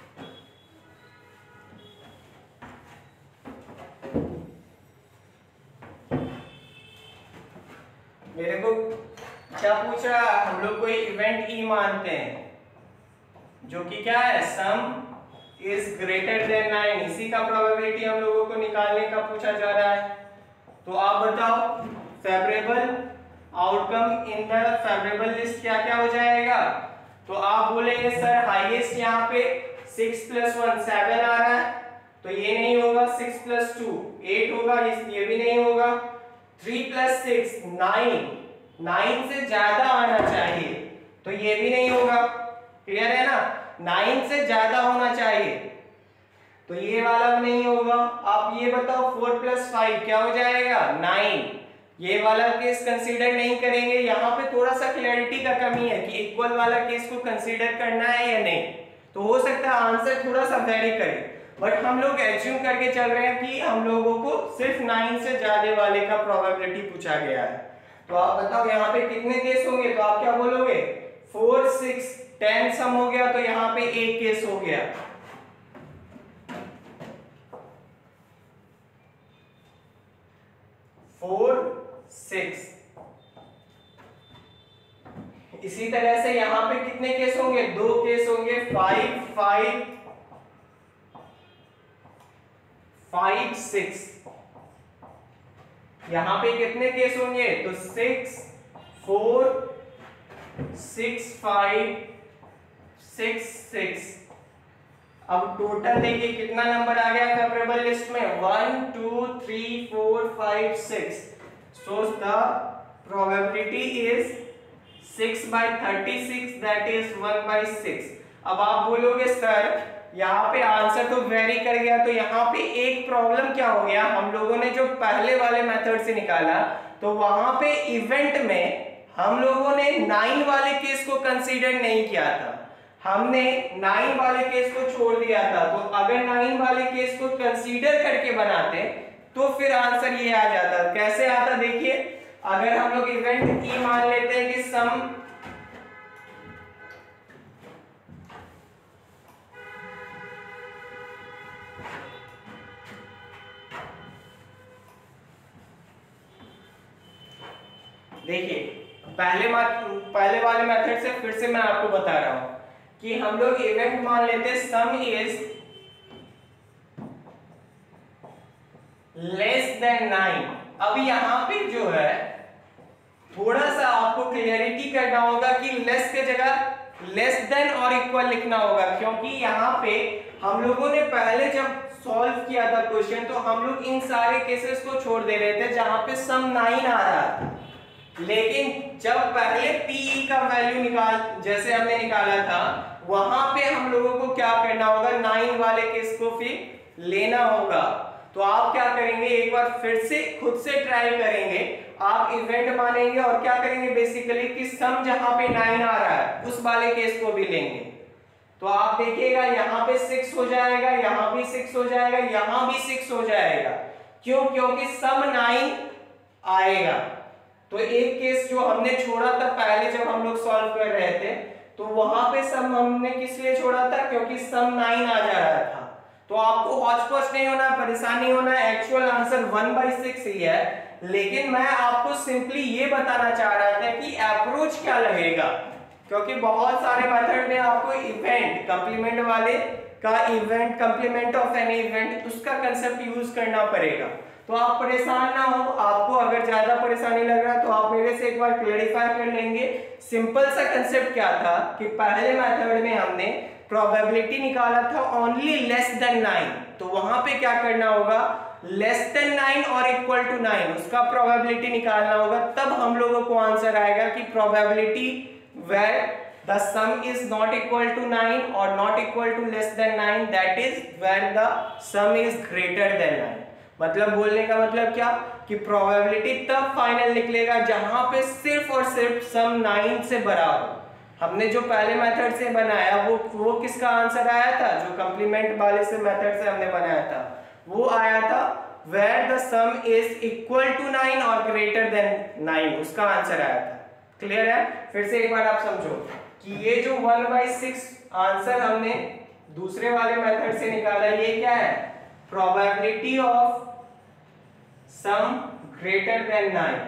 मेरे को क्या पूछ रहा, हम लोग कोई इवेंट ई मानते हैं जो कि क्या है, sum is greater than nine, इसी का प्रोबेबिलिटी हम लोगों को निकालने का पूछा जा रहा है। तो आप बताओ favourable outcome in the favourable list क्या क्या हो जाएगा। तो आप बोलेंगे सर हाईएस्ट यहाँ पे सिक्स प्लस वन सेवन आ रहा है, तो ये नहीं होगा, सिक्स प्लस टू एट होगा, ये भी नहीं होगा, three plus six nine, nine से ज्यादा आना चाहिए, तो ये भी नहीं होगा, क्लियर है ना, नाइन से ज्यादा होना चाहिए, तो ये वाला भी नहीं होगा। आप ये बताओ फोर प्लस फाइव क्या हो जाएगा, नाइन, ये वाला केस कंसीडर नहीं करेंगे। यहाँ पे थोड़ा सा क्लैरिटी का कमी है कि इक्वल वाला केस को कंसीडर करना है या नहीं, तो हो सकता है आंसर थोड़ा सा वेरी करे, बट हम लोग एज्यूम करके चल रहे हैं कि हम लोगों को सिर्फ नाइन से ज्यादा वाले का प्रोबेबिलिटी पूछा गया है। तो आप बताओ यहाँ पे कितने केस होंगे, तो आप क्या बोलोगे, फोर सिक्स टेन सम हो गया, तो यहाँ पे एक केस हो गया। फोर सिक्स, इसी तरह से यहाँ पे कितने केस होंगे, दो केस होंगे, फाइव फाइव फाइव सिक्स, यहां पे कितने केस होंगे, तो six four six five six six. अब टोटल देखिए कितना नंबर आ गया फेवरेबल लिस्ट में, one two three four five six, so the probability is six by thirty six, that is one by six. अब आप बोलोगे सर यहाँ पे आंसर तो वेरी कर गया, तो यहाँ पे एक प्रॉब्लम क्या हो गया, हम लोगों ने जो पहले वाले मेथड से निकाला तो वहां पे इवेंट में हम लोगों ने नाइन वाले केस को कंसीडर नहीं किया था, हमने नाइन वाले केस को छोड़ दिया था। तो अगर नाइन वाले केस को कंसीडर करके बनाते तो फिर आंसर ये आ जाता। कैसे आता देखिए, अगर हम लोग इवेंट ई मान लेते हैं कि सम देखिए पहले पहले वाले मेथड से फिर से मैं आपको बता रहा हूं कि हम लोग इवेंट मान लेते हैं sum is less than nine. अब यहां पे जो है थोड़ा सा आपको क्लियरिटी करना होगा कि लेस के जगह लेस देन और इक्वल लिखना होगा, क्योंकि यहां पे हम लोगों ने पहले जब सॉल्व किया था क्वेश्चन तो हम लोग इन सारे केसेस को छोड़ दे रहे थे जहां पे सम नाइन आ रहा था। लेकिन जब पहले पी का वैल्यू निकाल जैसे हमने निकाला था वहां पे हम लोगों को क्या करना होगा, नाइन वाले केस को फिर लेना होगा। तो आप क्या करेंगे, एक बार फिर से खुद से ट्राई करेंगे, आप इवेंट मानेंगे और क्या करेंगे बेसिकली कि सम जहां पे नाइन आ रहा है उस वाले केस को भी लेंगे। तो आप देखिएगा यहाँ पे सिक्स हो जाएगा, यहाँ भी सिक्स हो जाएगा, यहाँ भी सिक्स हो जाएगा। क्यों? क्योंकि सम नाइन आएगा। तो एक केस जो हमने छोड़ा था पहले जब हम लोग सॉल्व कर रहे थे तो वहां पे सम हमने किस लिए छोड़ा था, क्योंकि सम नाइन आ जा रहा था। तो आपको हॉचपॉच नहीं होना, परेशान नहीं होना, actual answer one by six ही है। लेकिन मैं आपको सिंपली ये बताना चाह रहा था कि अप्रोच क्या लगेगा, क्योंकि बहुत सारे मेथड में आपको इवेंट कंप्लीमेंट वाले का event complement of any event उसका कंसेप्ट यूज करना पड़ेगा। तो आप परेशान ना हो, आपको अगर ज्यादा परेशानी लग रहा है तो आप मेरे से एक बार क्लेरिफाई कर लेंगे। सिंपल सा कंसेप्ट क्या था कि पहले मेथड में हमने प्रोबेबिलिटी निकाला था ओनली लेस देन नाइन, तो वहां पे क्या करना होगा, लेस देन नाइन और इक्वल टू नाइन उसका प्रोबेबिलिटी निकालना होगा। तब हम लोगों को आंसर आएगा कि probability where the sum is not equal to nine और not equal to less than nine, that is where the sum is greater than nine. मतलब बोलने का मतलब क्या कि प्रोबेबिलिटी तब फाइनल निकलेगा जहां पे सिर्फ और सिर्फ सम नाइन से बड़ा हो। हमने जो पहले मेथड से बनाया वो वो किसका आंसर आया था, जो कंप्लीमेंट वाले से मेथड से हमने बनाया था वो आया था where the sum is equal to nine और ग्रेटर देन नाइन, उसका आंसर आया था। क्लियर है? फिर से एक बार आप समझो कि ये जो वन बाई सिक्स आंसर हमने दूसरे वाले मेथड से निकाला ये क्या है, probability of sum greater than nine.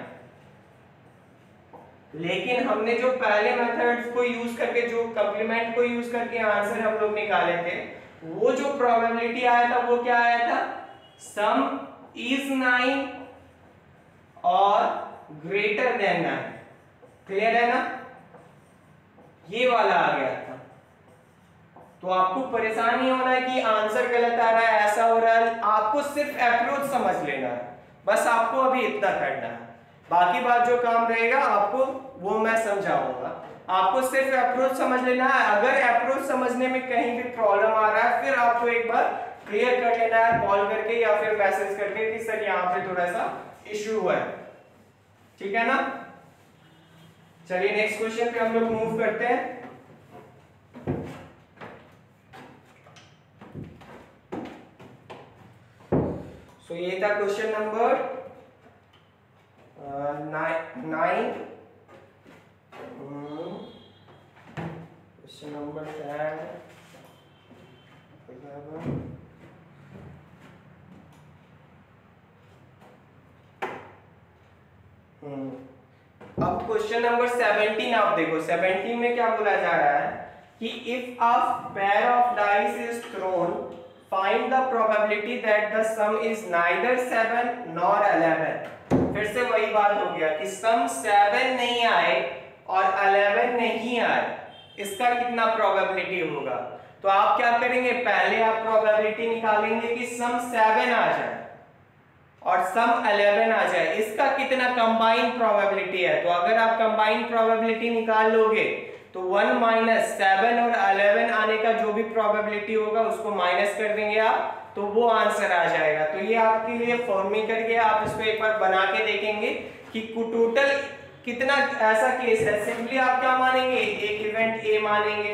लेकिन हमने जो पहले मेथड्स को यूज करके जो कंप्लीमेंट को यूज करके आंसर हम लोग निकाले थे वो जो प्रोबेबिलिटी आया था वो क्या आया था, सम इज नाइन और ग्रेटर देन नाइन। क्लियर है ना? ये वाला आ गया था। तो आपको परेशान नहीं होना है कि आंसर गलत आ रहा है, ऐसा हो रहा है, आपको सिर्फ अप्रोच समझ लेना है, बस आपको अभी इतना करना है। बाकी बात जो काम रहेगा आपको वो मैं समझाऊंगा, आपको सिर्फ अप्रोच समझ लेना है। अगर अप्रोच समझने में कहीं भी प्रॉब्लम आ रहा है फिर आपको एक बार क्लियर कर लेना है कॉल करके या फिर मैसेज करके कि सर यहाँ पे थोड़ा सा इश्यू हुआ है। ठीक है ना? चलिए नेक्स्ट क्वेश्चन पे हम लोग मूव करते हैं। तो ये था question number nine. Question number ten, eleven, अब क्वेश्चन नंबर सेवेंटीन आप देखो। सेवेंटीन में क्या बोला जा रहा है कि if a pair of dice is thrown find the probability that the sum is neither seven nor eleven. फिर से वही बात हो गया कि सम सेवन नहीं आए और इलेवन नहीं आए, इसका कितना प्रोबेबिलिटी होगा। तो आप क्या करेंगे, पहले आप प्रोबेबिलिटी निकालेंगे कि सम सेवन आ जाए और सम इलेवन आ जाए, इसका कितना कंबाइंड प्रोबेबिलिटी है। तो अगर आप कंबाइंड प्रोबेबिलिटी निकाल लोगे तो वन माइनस सेवन और इलेवन आने का जो भी प्रोबेबिलिटी होगा उसको माइनस कर देंगे आप, तो वो आंसर आ जाएगा। तो ये आपके लिए फॉर्मिंग करके आप इसको एक बार बना के देखेंगे कि टोटल कितना ऐसा केस है, सिंपली आप क्या मानेंगे, एक इवेंट ए मानेंगे,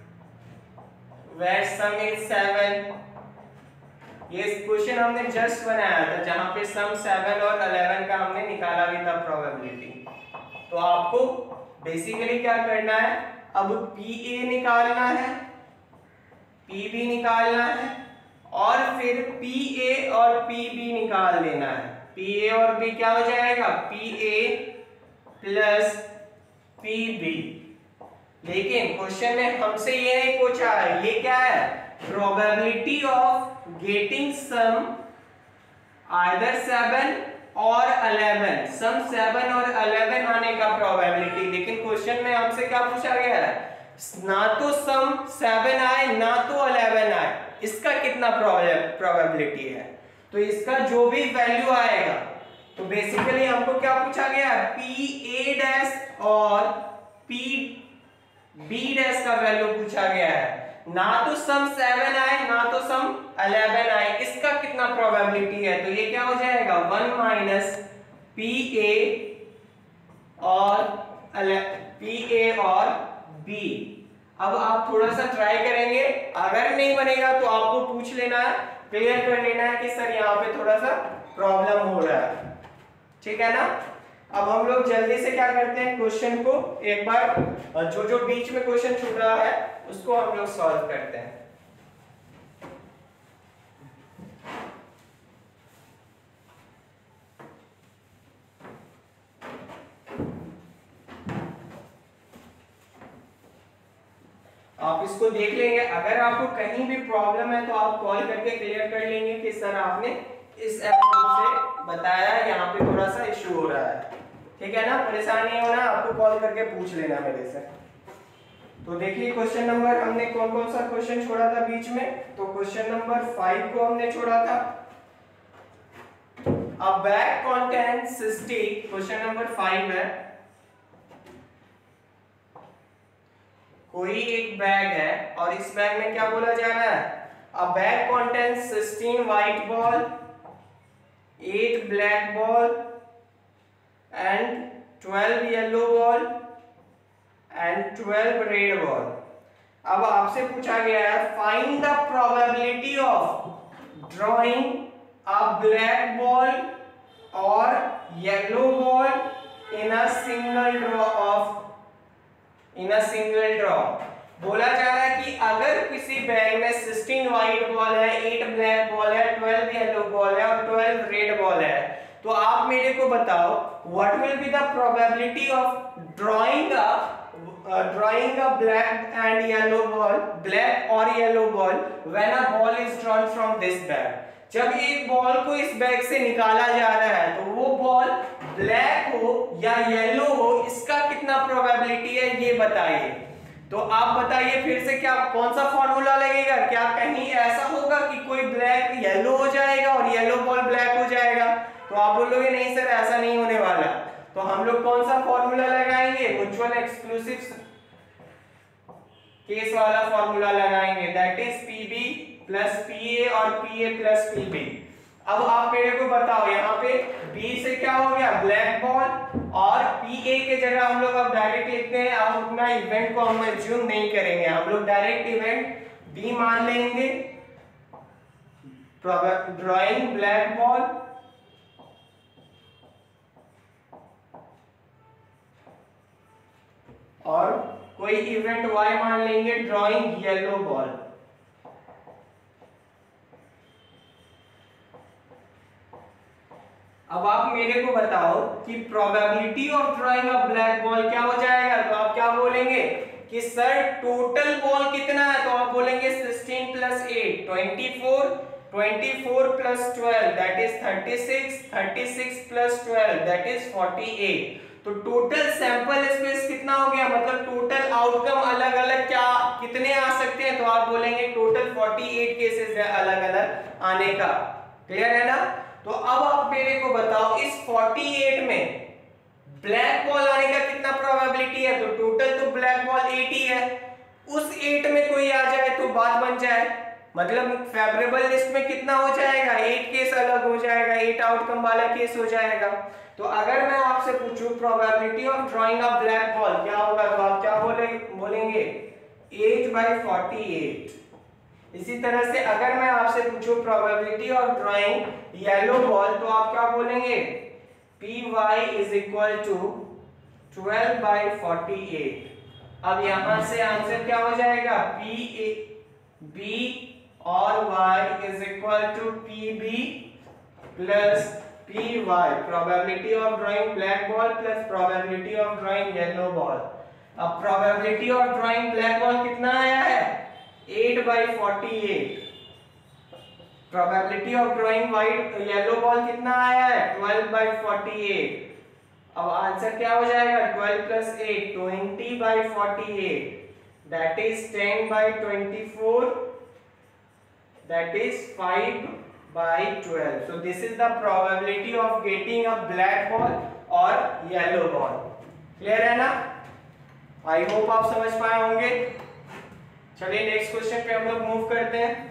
where sum is सेवन। ये क्वेश्चन हमने जस्ट बनाया था जहां पे सम सेवन और इलेवन का हमने निकाला भी था प्रोबेबिलिटी। तो आपको बेसिकली क्या करना है, अब पी ए निकालना है, पी बी निकालना है और फिर पी ए और पी बी निकाल देना है। पी ए और बी क्या हो जाएगा, P A plus P B. लेकिन क्वेश्चन में हमसे ये नहीं पूछा है, ये क्या है, probability of getting sum either seven और इलेवन, सम सेवन और इलेवन आने का प्रोबेबिलिटी। लेकिन क्वेश्चन में हमसे क्या पूछा गया है, ना तो सम सेवन आए ना तो इलेवन आए, इसका कितना प्रोबेबिलिटी है। तो इसका जो भी वैल्यू आएगा, तो बेसिकली हमको क्या पूछा गया है, पी ए डैश और पी बी डैश का वैल्यू पूछा गया है। ना तो सम सेवन आए ना तो सम इलेवन आए, इसका कितना प्रोबेबिलिटी है। तो ये क्या हो जाएगा, वन माइनस पी ए और पी ए और बी। अब आप थोड़ा सा ट्राई करेंगे, अगर नहीं बनेगा तो आपको पूछ लेना है, क्लियर कर लेना है कि सर यहाँ पे थोड़ा सा प्रॉब्लम हो रहा है, ठीक है ना। अब हम लोग जल्दी से क्या करते हैं, क्वेश्चन को एक बार जो जो बीच में क्वेश्चन छूट रहा है उसको हम लोग सॉल्व करते हैं। आप इसको देख लेंगे, अगर आपको कहीं भी प्रॉब्लम है तो आप कॉल करके क्लियर कर लेंगे कि सर आपने इस अप्रोच से बताया, यहाँ पे थोड़ा सा इश्यू हो रहा है, ठीक है ना। परेशान नहीं होना, आपको कॉल करके पूछ लेना मेरे से। तो देखिए क्वेश्चन नंबर हमने कौन कौन सा क्वेश्चन छोड़ा था बीच में, तो क्वेश्चन नंबर फाइव को हमने छोड़ा था, a bag contains sixty, question number five है। कोई एक बैग है और इस बैग में क्या बोला जा रहा है, a bag contains sixteen white ball, eight black ball and twelve yellow ball and twelve red ball। अब आपसे पूछा गया है find the probability of drawing a black ball or yellow ball in a single draw of in a single draw। बोला जा रहा है कि अगर किसी बैग में सिक्सटीन व्हाइट बॉल है, एट ब्लैक बॉल है, ट्वेल्व येलो बॉल है और ट्वेल्व रेड बॉल है, तो आप मेरे को बताओ what will be the probability of drawing a drawing a black and yellow ball, black और yellow ball when a ball is drawn from this bag. जब एक बॉल को इस बैग से निकाला जा रहा है तो वो बॉल ब्लैक हो या येलो हो, इसका कितना प्रोबेबिलिटी है ये बताइए। तो आप बताइए फिर से, क्या कौन सा फॉर्मूला लगेगा, क्या कहीं ऐसा होगा कि कोई ब्लैक येलो हो जाएगा और येलो बॉल ब्लैक हो जाएगा। तो आप बोलोगे नहीं सर ऐसा नहीं होने वाला। तो हम लोग कौन सा फॉर्मूला लगाएंगे, म्यूचुअल एक्सक्लूसिव केस वाला फॉर्मूला लगाएंगे, that is PB plus PA और पीए प्लस पीबी। अब आप मेरे को बताओ यहाँ पे बी से क्या हो गया, ब्लैक बॉल, और पीए के जगह हम लोग अब डायरेक्ट लिखते हैं, अब अपना इवेंट को हम एज्यूम नहीं करेंगे, हम लोग डायरेक्ट इवेंट बी मान लेंगे, ड्राइंग ब्लैक बॉल और कोई इवेंट y मान लेंगे, ड्राइंग येलो बॉल। अब आप मेरे को बताओ कि probability of drawing a black ball क्या हो जाएगा। तो आप क्या बोलेंगे कि सर टोटल बॉल कितना है, तो आप बोलेंगे sixteen plus eight, twenty four, twenty four plus twelve that is thirty six, thirty six plus twelve that is forty eight. तो टोटल सैंपल स्पेस कितना हो गया, मतलब टोटल आउटकम अलग अलग क्या कितने आ सकते हैं, तो आप बोलेंगे टोटल फोर्टी एट केसेस है अलग अलग आने का। क्लियर है ना। तो अब आप मेरे को बताओ इस फोर्टी एट में ब्लैक बॉल आने का कितना प्रोबेबिलिटी है। तो टोटल तो ब्लैक बॉल एट ही है, उस एट में कोई आ जाए तो बात बन जाए, मतलब फेवरेबल लिस्ट में कितना हो जाएगा, एट केस अलग हो जाएगा, एट आउटकम वाला केस हो जाएगा। तो अगर मैं आपसे पूछूं probability of drawing a black ball क्या होगा, तो आप क्या बोले बोलेंगे एट बाई फोर्टी एट। इसी तरह से अगर मैं आपसे पूछूं probability of drawing yellow ball तो आप क्या बोलेंगे P Y is equal to twelve by forty eight. अब यहां से आंसर क्या हो जाएगा पी ए बी और y is equal to P B plus P Y, probability of drawing black ball plus probability of drawing yellow ball. अब probability of drawing black ball कितना आया है eight by forty eight. Probability of drawing white yellow ball कितना आया है twelve by forty eight. अब answer क्या हो जाएगा twelve plus eight twenty by forty eight, that is ten by twenty four, that is five by twelve. So this is the probability of getting a black ball or yellow ball. Clear है ना? I hope आप समझ पाए होंगे। चलिए next question पे हम लोग मूव करते हैं।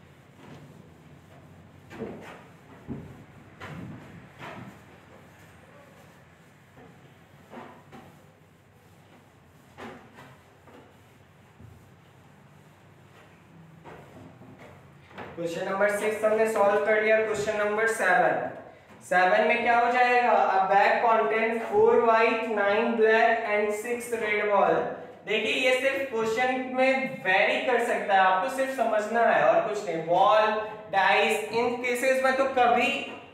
क्वेश्चन नंबर सिक्स हमने सॉल्व कर लिया। क्वेश्चन नंबर सेवन सेवन में क्या हो जाएगा a bag content four white nine black and six red ball. देखिए ये सिर्फ क्वेश्चन में वेरी कर सकता है, आपको सिर्फ समझना है और कुछ नहीं। बॉल डाइस इन केसेस में तो कभी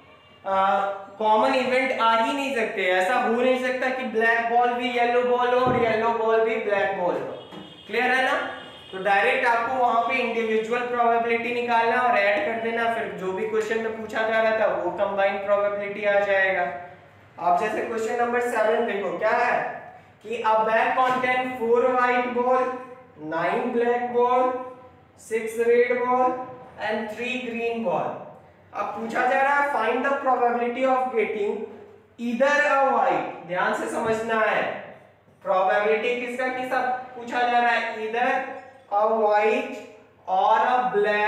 कॉमन इवेंट आ ही नहीं सकते, ऐसा हो नहीं सकता कि ब्लैक बॉल भी येलो बॉल हो और येलो बॉल भी ब्लैक बॉल हो। क्लियर है ना? तो डायरेक्ट आपको वहां पे इंडिविजुअल प्रोबेबिलिटी निकालना और ऐड कर देना, फिर जो भी क्वेश्चन में पूछा जा रहा था वो कंबाइंड प्रोबेबिलिटी आ जाएगा। आप जैसे क्वेश्चन नंबर सेवन देखो क्या है कि a bag contain four white ball nine black ball six red ball and three green ball. अब पूछा जा रहा है find the probability of getting either a white. ध्यान से समझना है, प्रोबेबिलिटी किसका किसका पूछा जा रहा है, either a white or a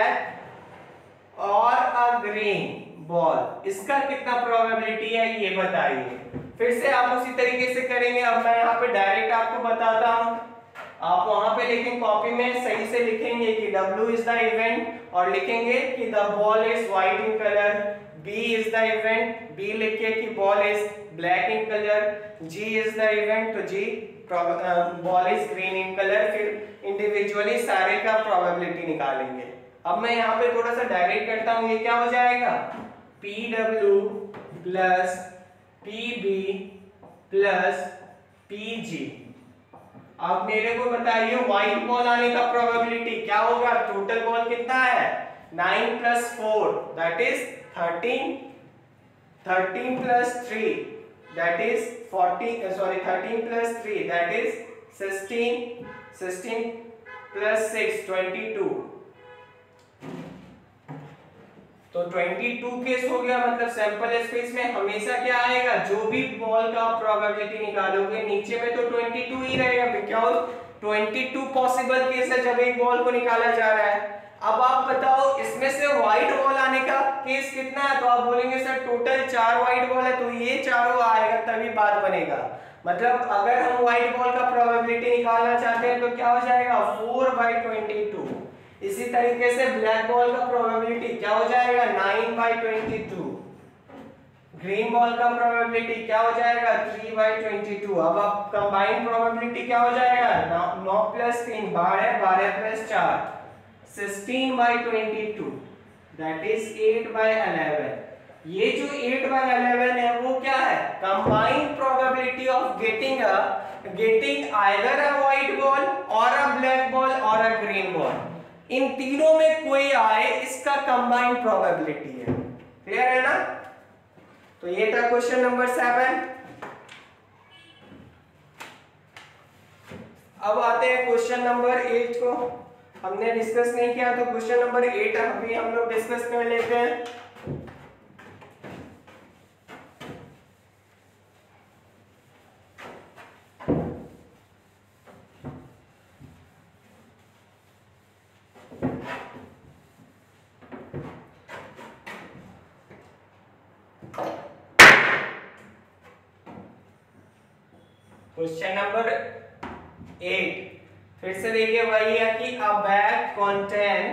black or a green ball। इसका कितना प्रोबेबिलिटी है ये बताइए। फिर से आप उसी तरीके से करेंगे। अब मैं यहाँ पे डायरेक्ट आपको बताता हूँ, आप वहां पे लिखेंगे कॉपी में सही से लिखेंगे कि W इज द इवेंट और लिखेंगे कि the ball is white in colour, B is the event, B लिखिए कि ball is black in colour, G is the event तो G ball is green in colour. फिर इंडिविजुअली सारे का probability निकालेंगे। अब मैं यहाँ पे थोड़ा सा डायरेक्ट करता हूँ, ये क्या हो जाएगा P W plus P B plus P G। अब मेरे को बताइए व्हाइट बॉल आने का प्रोबेबिलिटी क्या होगा। टोटल बॉल कितना है nine plus four that is thirteen, thirteen plus three that is forty uh, sorry thirteen plus three that is sixteen, sixteen plus six twenty-two। तो बाईस केस हो गया, मतलब सैंपल स्पेस में हमेशा क्या आएगा जो भी बॉल का प्रोबेबिलिटी निकालोगे नीचे में तो बाईस ही रहेगा, बिकॉज़ बाईस पॉसिबल केस है जब एक बॉल को निकाला जा रहा है। अब आप बताओ इसमें से व्हाइट बॉल आने का केस कितना है, तो आप बोलेंगे सर टोटल चार व्हाइट बॉल है तो ये चारों आएगा तभी बात बनेगा। मतलब अगर हम व्हाइट बॉल का प्रोबेबिलिटी निकालना चाहते हैं तो क्या हो जाएगा फोर बाई ट्वेंटी टू। इसी तरीके से ब्लैक बॉल का प्रोबेबिलिटी क्या हो जाएगा nine by twenty two. Green ball का प्रोबेबिलिटी क्या हो जाएगा थ्री बाई ट्वेंटी टू। अब आप कंबाइंड प्रोबेबिलिटी क्या हो जाएगा नौ प्लस तीन बारह, बारह प्लस चार sixteen by twenty two that is eight by eleven. ये जो एट बाई इलेवन है वो क्या है combined probability of getting a getting either a white ball और अ ब्लैक बॉल और अ ग्रीन बॉल। इन तीनों में कोई आए इसका कंबाइंड प्रोबेबिलिटी है। क्लियर है ना? तो ये था क्वेश्चन नंबर सेवन। अब आते हैं क्वेश्चन नंबर एट को। हमने डिस्कस नहीं किया तो क्वेश्चन नंबर एट अभी हम लोग डिस्कस कर लेते हैं। क्वेश्चन नंबर एट फिर से देखिए वही है कि a bag contain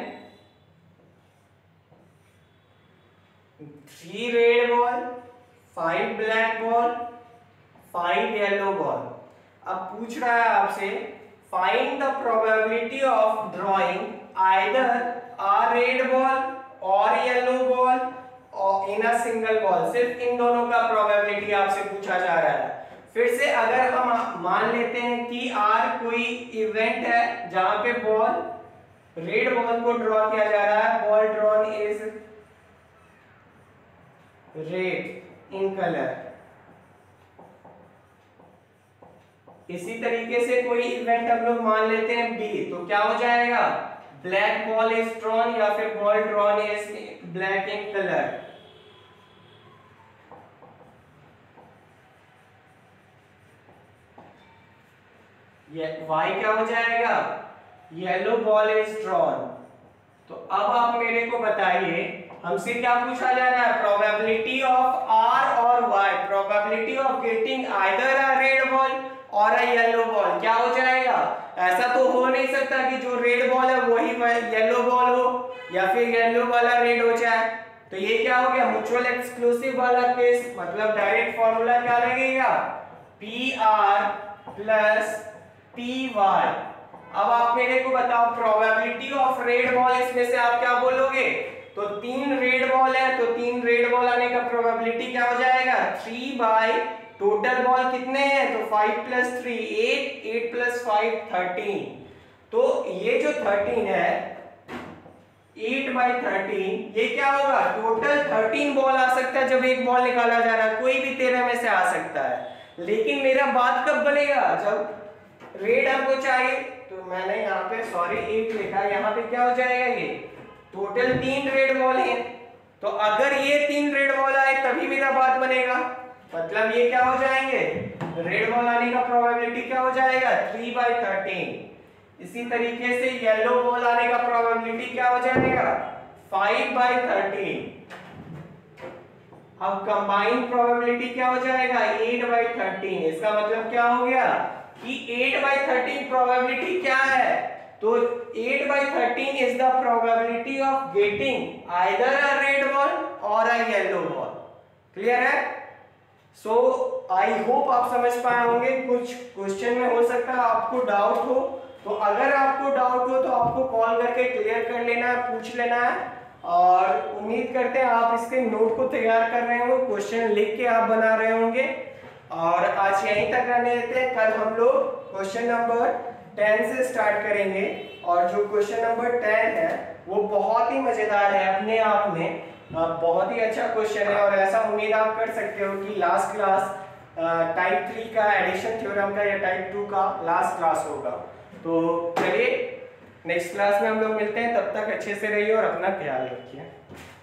three red ball, five black ball, five yellow ball. अब पूछ रहा है आपसे find the probability of drawing either a red ball और येलो बॉल और इन अ सिंगल बॉल। सिर्फ इन दोनों का प्रोबेबिलिटी आपसे पूछा जा रहा है। फिर से अगर हम मान लेते हैं कि आर कोई इवेंट है जहां पे बॉल रेड बॉल को ड्रॉ किया जा रहा है, ball drawn is red in colour. इसी तरीके से कोई इवेंट हम लोग मान लेते हैं बी, तो क्या हो जाएगा ब्लैक बॉल इज ड्रॉन या फिर ball drawn is black in colour. ये वाई क्या हो जाएगा येलो बॉल इज ड्रॉन। तो अब आप मेरे को बताइए हमसे क्या पूछा जा रहा है प्रोबेबिलिटी ऑफ आर और Y, probability of getting either a red ball और अ येलो बॉल। क्या हो जाएगा ऐसा तो हो नहीं सकता कि जो रेड बॉल है वही येलो बॉल हो या फिर येलो वाला रेड हो जाए। तो ये क्या हो गया म्यूचुअल एक्सक्लूसिव वाला केस, मतलब डायरेक्ट फॉर्मूला क्या लगेगा P R plus P Y. अब आप मेरे को बताओ प्रोबेबिलिटी ऑफ रेड बॉल, इसमें से आप क्या बोलोगे तो तीन रेड बॉल है तो तीन रेड बॉल आने का प्रोबेबिलिटी क्या हो जाएगा थ्री बाई टोटल बॉल कितने हैं तो five plus three eight, eight plus five thirteen. तो ये जो थर्टीन है एट बाई थर्टीन ये क्या होगा टोटल थर्टीन बॉल आ सकता है जब एक बॉल निकाला जा रहा है, कोई भी तेरह में से आ सकता है। लेकिन मेरा बात कब बनेगा जब रेड हमको चाहिए। तो मैंने यहाँ पे सॉरी एट लिखा, यहाँ पे क्या हो जाएगा ये टोटल तीन रेड बॉल है। तो अगर ये तीन रेड बॉल आए तभी मेरा बात बनेगा, मतलब ये क्या हो जाएंगे रेड बॉल आने का प्रोबेबिलिटी क्या हो जाएगा थ्री बाई थर्टीन। इसी तरीके से येलो बॉल आने का प्रोबेबिलिटी क्या हो जाएगा फाइव बाई थर्टीन। अब कंबाइंड प्रोबेबिलिटी क्या हो जाएगा एट बाई थर्टीन। इसका मतलब क्या हो गया कि एट बाई थर्टीन प्रोबेबिलिटी क्या है तो eight by thirteen is the probability of getting either a red ball और अ येलो बॉल। क्लियर है। सो आई होप आप समझ पाए होंगे। कुछ क्वेश्चन में हो सकता है आपको डाउट हो, तो अगर आपको डाउट हो तो आपको कॉल करके क्लियर कर लेना है, पूछ लेना है। और उम्मीद करते हैं आप इसके नोट को तैयार कर रहे होंगे, क्वेश्चन लिख के आप बना रहे होंगे। और आज यहीं तक रहने देते हैं, कल हम लोग क्वेश्चन नंबर टेन से स्टार्ट करेंगे। और जो क्वेश्चन नंबर टेन है वो बहुत ही मजेदार है अपने आप में, बहुत ही अच्छा क्वेश्चन है। और ऐसा उम्मीद आप कर सकते हो कि लास्ट क्लास टाइप थ्री का एडिशन थ्योरम का या टाइप टू का लास्ट क्लास होगा। तो चलिए नेक्स्ट क्लास में हम लोग मिलते हैं, तब तक अच्छे से रहिए और अपना ख्याल रखिए।